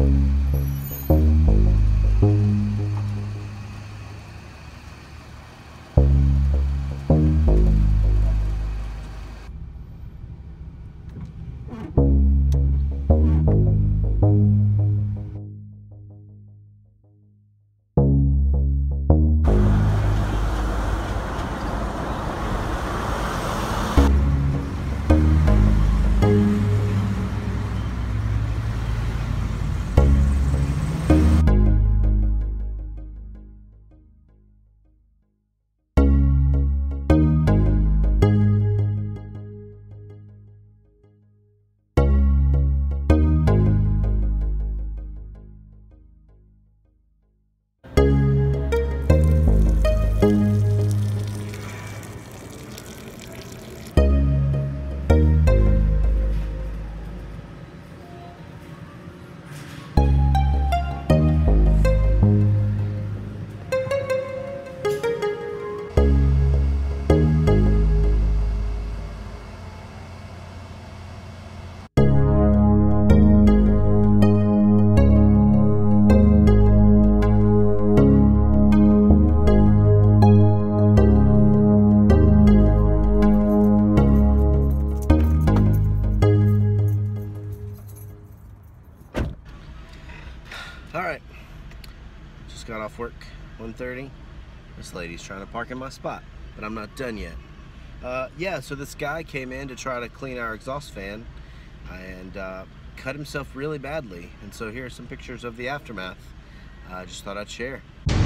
Alright, just got off work, 1:30. This lady's trying to park in my spot, but I'm not done yet. Yeah, so this guy came in to try to clean our exhaust fan and cut himself really badly. And so here are some pictures of the aftermath. I just thought I'd share.